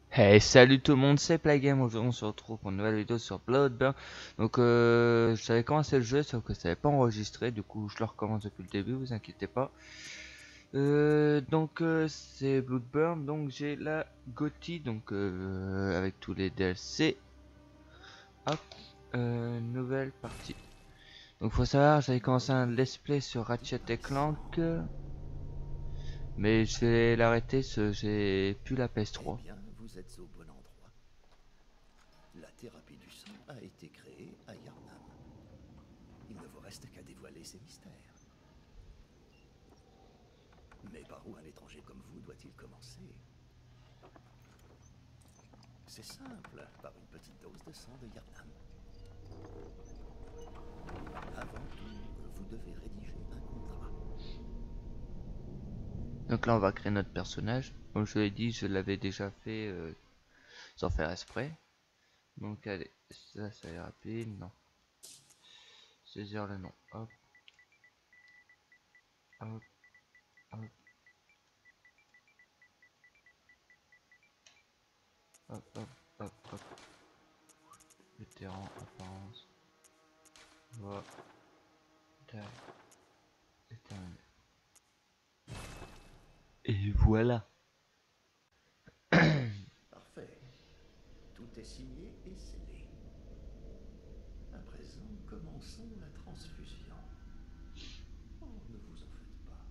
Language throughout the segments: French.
Hey, salut tout le monde, c'est Playgame. Aujourd'hui, on se retrouve pour une nouvelle vidéo sur Bloodborne. Donc, j'avais commencé le jeu, sauf que ça n'avait pas enregistré. Du coup, je le recommence depuis le début, vous inquiétez pas. C'est Bloodborne. Donc, j'ai la GOTY, donc avec tous les DLC. Hop, nouvelle partie. Donc, faut savoir, j'avais commencé un let's play sur Ratchet et Clank, mais je vais l'arrêter, j'ai plus la Eh PS3. bien, vous êtes au bon endroit. La thérapie du sang a été créée à Yarnam. Il ne vous reste qu'à dévoiler ses mystères. Mais par où un étranger comme vous doit-il commencer? C'est simple, par une petite dose de sang de Yarnam. Avant tout, vous devez rédiger un contrat. Donc là, on va créer notre personnage. Comme je l'ai dit, je l'avais déjà fait sans faire exprès. Donc allez, ça est rapide. Non. Saisir le nom. Hop, hop, hop, hop, hop, hop, hop. Vétéran, apparence. Voix. Taille. Et terminé. Et voilà. Parfait. Tout est signé et scellé. À présent, commençons la transfusion. Oh, ne vous en faites pas.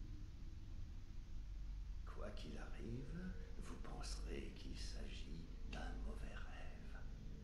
Quoi qu'il arrive, vous penserez qu'il s'agit d'un mauvais rêve.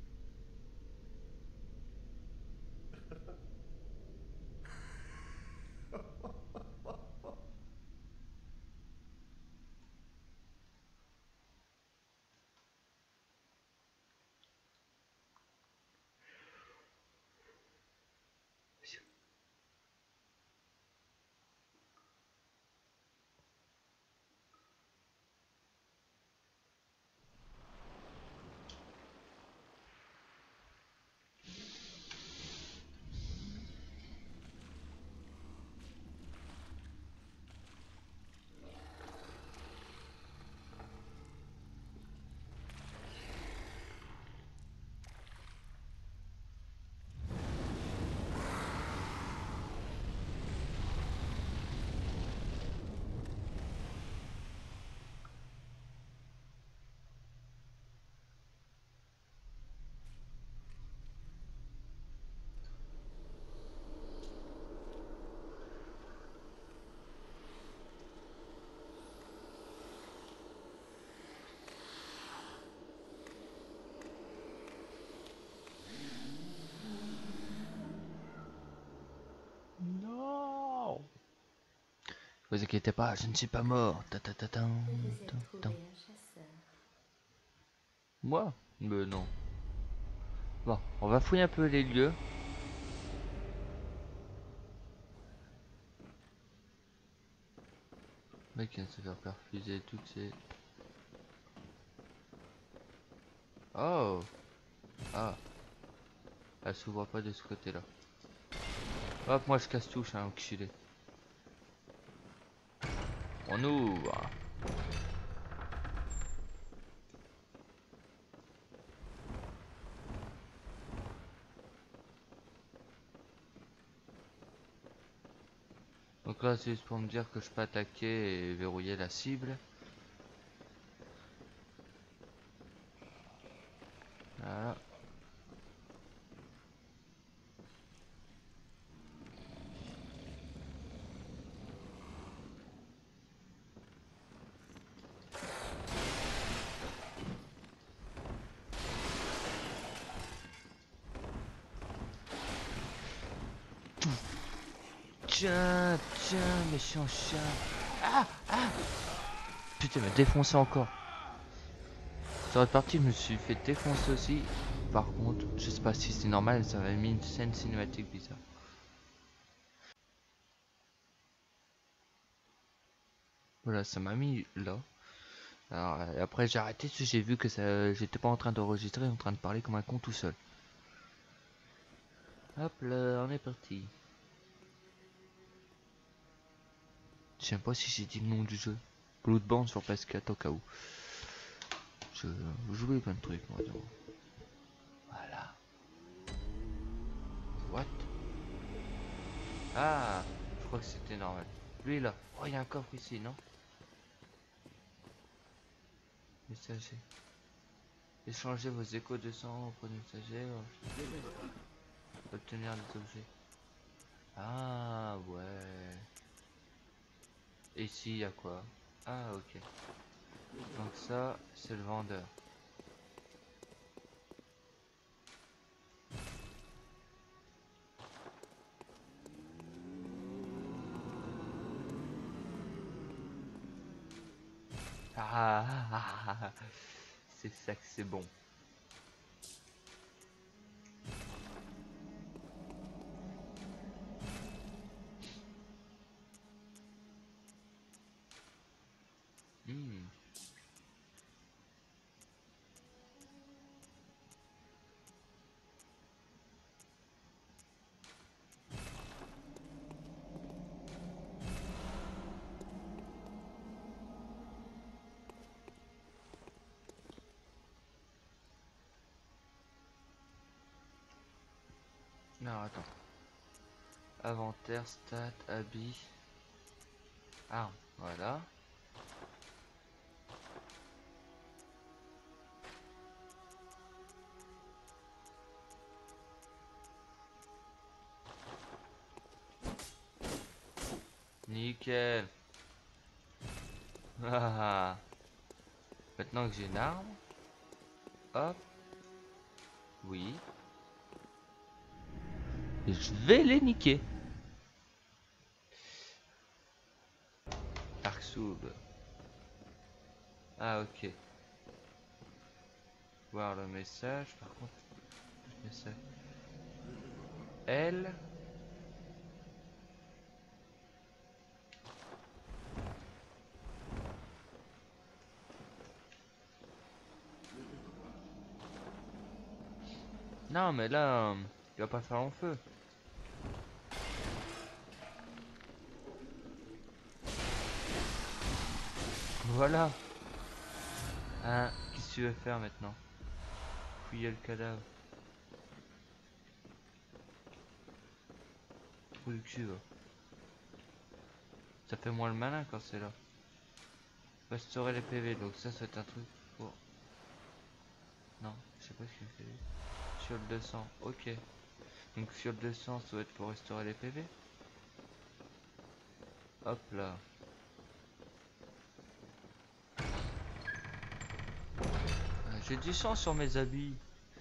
Non. Vous inquiétez pas, je ne suis pas mort. Ta ta ta ta Vous ta avez ta. trouvé un chasseur. Moi? Mais non. Bon, on va fouiller un peu les lieux. Le mec vient de se faire perfuser toutes ces... Oh. Ah. Elle s'ouvre pas de ce côté-là. Hop, moi je casse tout, je suis un enculé. On ouvre. Donc là c'est juste pour me dire que je peux attaquer et verrouiller la cible. Voilà. Tiens, tiens, méchant chien. Ah, ah. Putain, il m'a défoncé encore. Sur l'autre partie, je me suis fait défoncer aussi. Par contre, je sais pas si c'est normal, ça m'a mis une scène cinématique bizarre. Voilà, ça m'a mis là. Alors, après j'ai arrêté parce que j'ai vu que ça, j'étais pas en train d'enregistrer, en train de parler comme un con tout seul. Hop là, on est parti. Je sais pas si j'ai dit le nom du jeu. Bloodborne sur PS4 au cas où. vous jouez plein de trucs, moi. Donc. Voilà. What? Ah, je crois que c'était normal. Lui là. Oh, il y a un coffre ici, non? Messager. Échangez vos échos de sang auprès de messager. Obtenir des objets. Ah, ouais. Et ici, il y a quoi? Ah, ok. Donc ça, c'est le vendeur. Ah, c'est ça que c'est bon. Hmm. Non, attends. Inventaire, stat, habit, arme. Voilà. Nickel. Ah. Maintenant que j'ai une arme. Hop. Oui. Et je vais les niquer. Dark Souls. Ah, ok. Voir le message. Par contre, le message. L. Non, mais là, il va pas faire long feu. Voilà. Hein, qu'est-ce que tu veux faire maintenant? Fouiller le cadavre. Trou du cul, va. Ça fait moins le malin quand c'est là. Restaurer les PV, donc ça c'est un truc pour... Non, je sais pas ce qu'il fait. Fiole de sang, ok. Donc fiole de sang, ça doit être pour restaurer les PV. Hop là. J'ai du sang sur mes habits.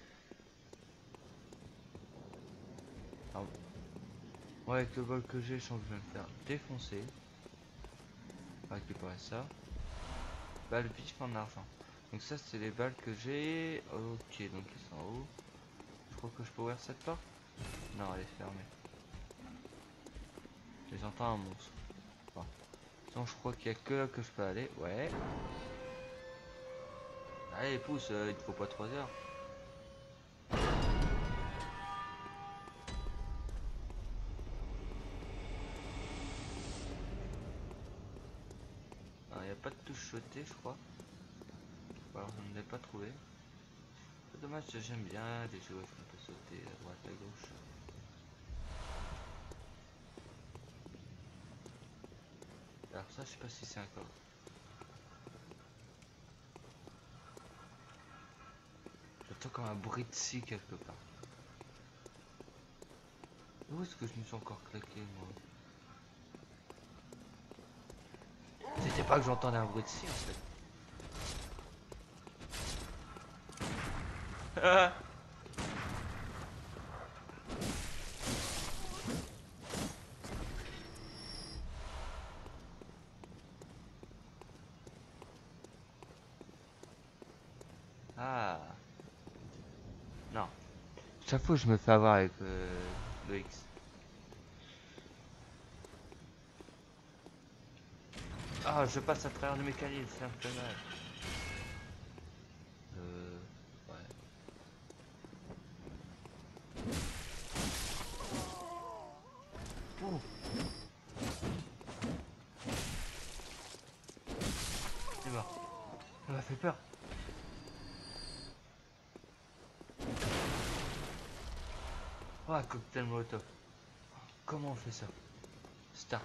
Ah, ouais, avec le bol que j'ai, je sens que je vais me faire défoncer. On va récupérer ça. Balles vif en argent. Donc ça c'est les balles que j'ai. Ok, donc ils sont en haut. Je crois que je peux ouvrir cette porte. Non, elle est fermée. J'entends un monstre. Bon. Donc je crois qu'il y a que là que je peux aller. Ouais. Allez, pousse, il te faut pas 3 heures. Il n'y a pas de touche sautée, je crois. Alors, je ne l'ai pas trouvé. C'est dommage, j'aime bien les jeux où on peut sauter à droite, à gauche. Alors ça, je sais pas si c'est un coffre. J'entends comme un bruit de scie quelque part. Où est-ce que je me suis encore claqué, moi? C'était pas que j'entendais un bruit de scie, en fait. Ah. Non. Chaque fois, je me fais avoir avec le X. Ah, je passe à travers le mécanisme, c'est un peu mal. Ouais. Oh. C'est mort. Ça m'a fait peur. Oh, cocktail molotov. Comment on fait ça? Start.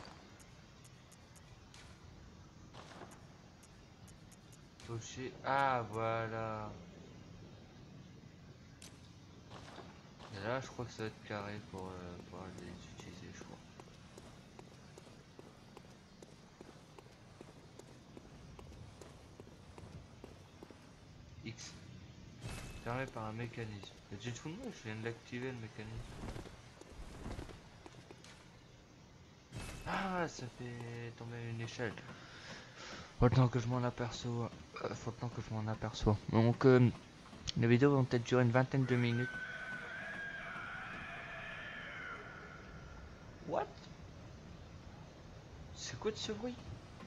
Toucher. Ah, voilà. Et là, je crois que ça va être carré pour les utiliser, je crois. X. Fermé par un mécanisme. Mais tu te fous de moi, je viens de l'activer le mécanisme. Ah, ça fait tomber une échelle. Faut le temps que je m'en aperçois. Faut le temps que je m'en aperçois. Donc, les vidéos vont peut-être durer une vingtaine de minutes. What? C'est quoi de ce bruit?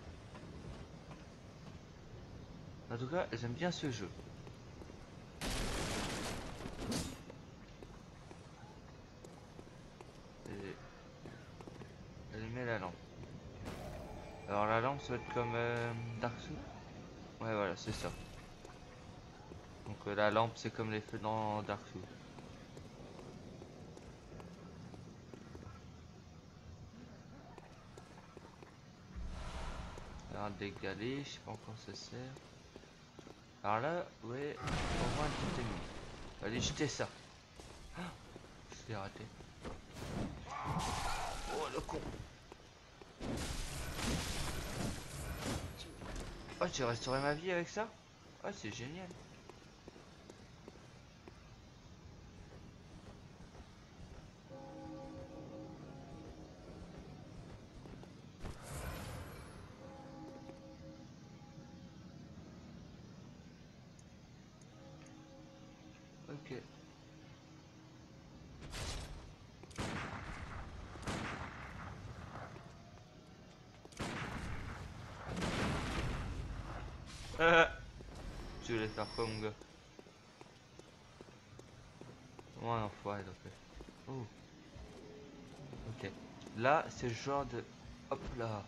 En tout cas, j'aime bien ce jeu. Et allumer la lampe. Alors la lampe, ça va être comme Dark Souls. Ouais, voilà, c'est ça. Donc la lampe, c'est comme les feux dans Dark Souls. Alors dégaler, je sais pas encore ça sert. Alors là, ouais, au moins tout est mis. Allez, jeter ça. Ah, je l'ai raté. Oh le con. Oh, j'ai restauré ma vie avec ça. Ah, c'est génial. Ok. Tu voulais faire quoi, mon gars? Oh, un enfoiré, donc. Oh, ok. Là, c'est le genre de... Hop là.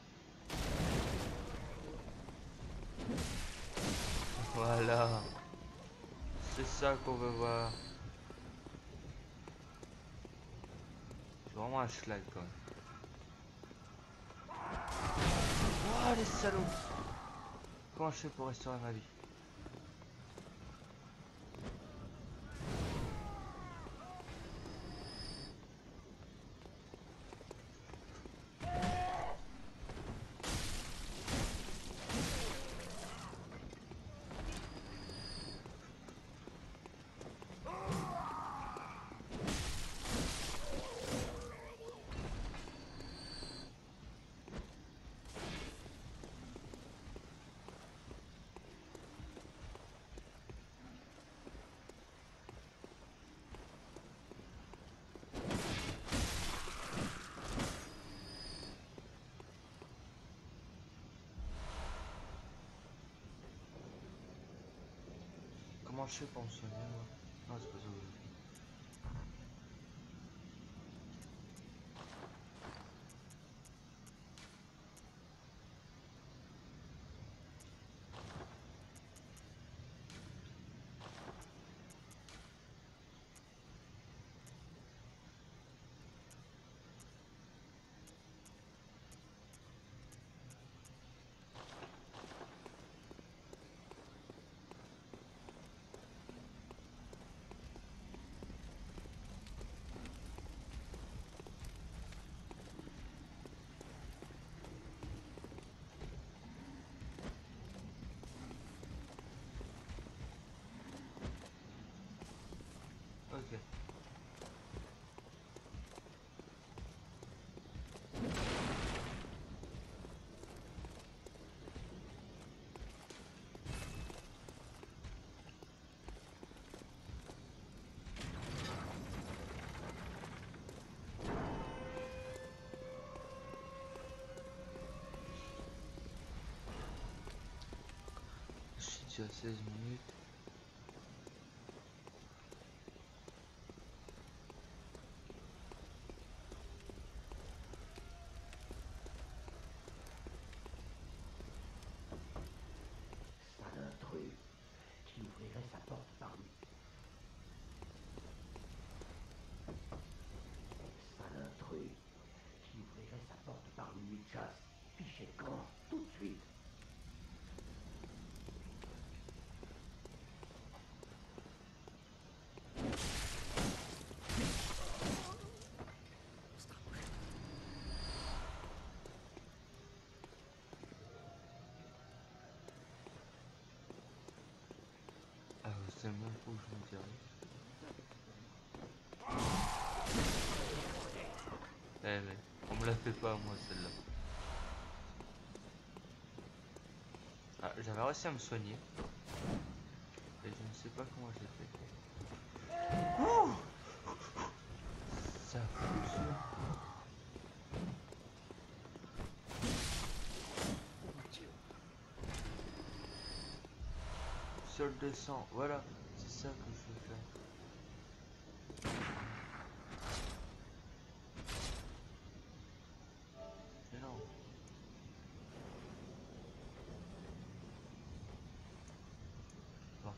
Voilà. C'est ça qu'on veut voir. C'est vraiment un schlag, quand même. Oh, les salauds. Comment je fais pour restaurer ma vie? Comment je fais pour me soigner, moi? Non, c'est pas ça que je fais. Ok. Je suis déjà à 16 minutes. Un intrus qui ouvrirait sa porte par lui. C'est même pas où je me dirais. Eh mais, on me la fait pas moi celle-là. Ah, j'avais réussi à me soigner. Et je ne sais pas comment j'ai fait. Ouh, ça fout dur. Sol de sang, voilà, c'est ça que je veux faire. Mais non. Bon.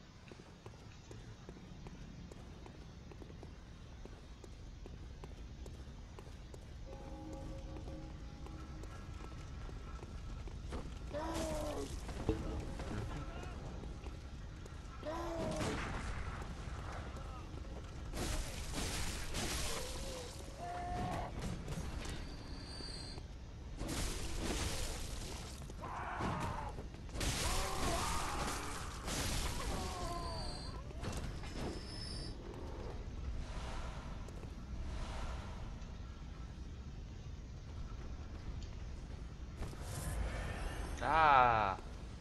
Ah,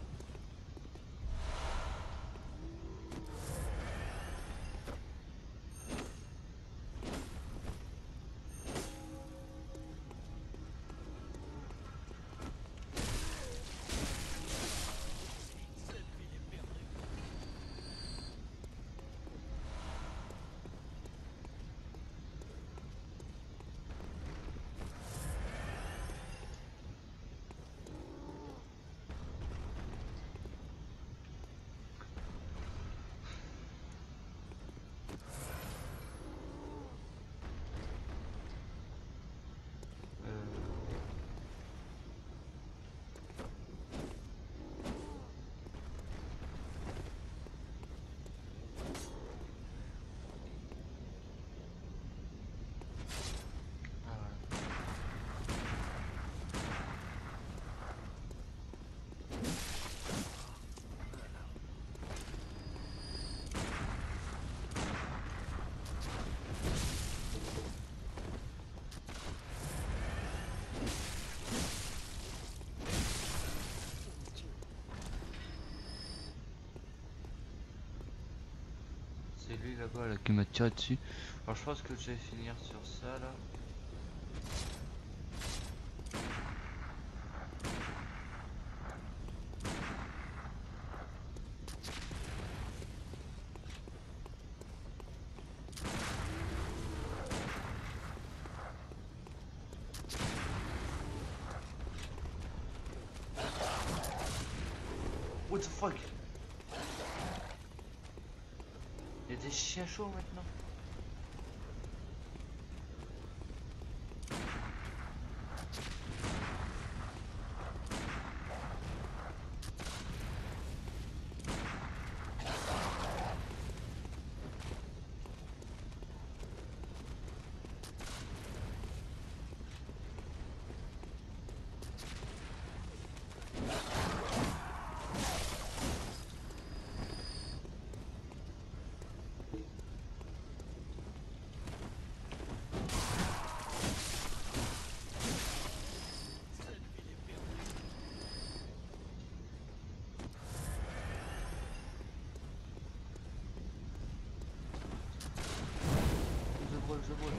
ah voilà. C'est lui là-bas là, qui m'a tiré dessus. Alors je pense que je vais finir sur ça là. What the fuck? Il y a des chiens chauds maintenant. Je brûle.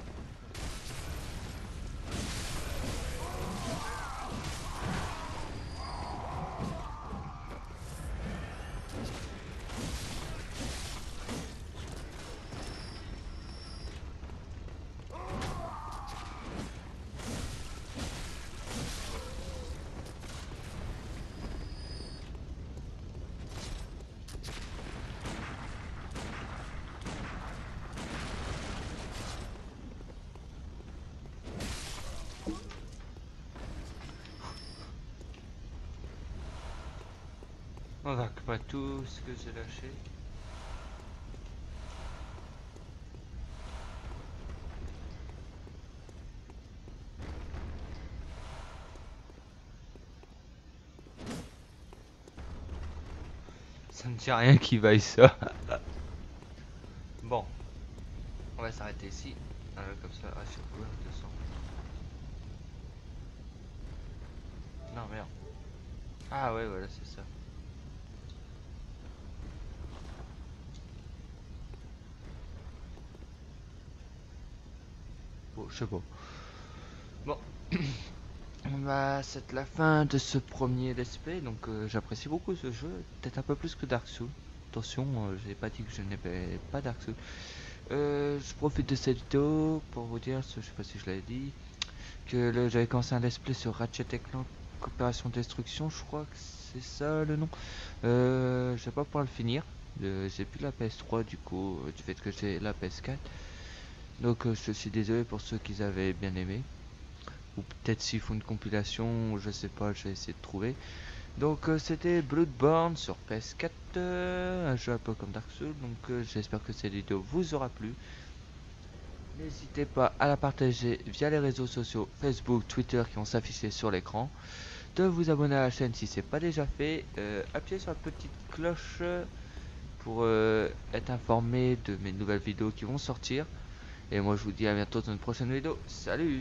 On va pas tout ce que j'ai lâché. Ça me dit rien qui vaille ça. Bon, on va s'arrêter ici. Comme ça, je suis couvert de sang. Non, merde. Ah ouais, voilà, c'est ça. Bon, je sais pas. Bon. Bah, c'est la fin de ce premier let's play, donc j'apprécie beaucoup ce jeu, peut-être un peu plus que Dark Souls. Attention, j'ai pas dit que je n'aimais pas Dark Souls. Je profite de cette vidéo pour vous dire, je sais pas si je l'avais dit, que j'avais commencé un let's play sur Ratchet & Clank Coopération Destruction, je crois que c'est ça le nom. Je vais pas pouvoir le finir, j'ai plus la PS3 du coup, du fait que j'ai la PS4. Donc je suis désolé pour ceux qui avaient bien aimé. Ou peut-être s'ils font une compilation, je sais pas, je vais essayer de trouver. Donc c'était Bloodborne sur PS4, un jeu un peu comme Dark Souls, donc j'espère que cette vidéo vous aura plu. N'hésitez pas à la partager via les réseaux sociaux Facebook, Twitter qui vont s'afficher sur l'écran, de vous abonner à la chaîne si c'est pas déjà fait, appuyez sur la petite cloche pour être informé de mes nouvelles vidéos qui vont sortir. Et moi je vous dis à bientôt dans une prochaine vidéo, salut!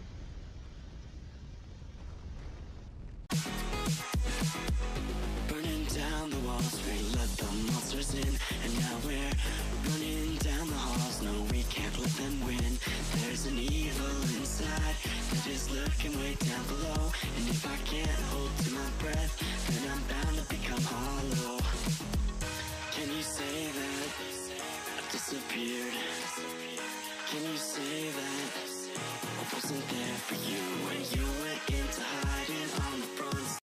Burning down the walls, we let the monsters in, and now we're running down the halls. No, we can't let them win. There's an evil inside that is lurking way down below, and if I can't hold to my breath, then I'm bound to become hollow. Can you say that I disappeared? Can you say that I wasn't there for you when you went into hiding on the front?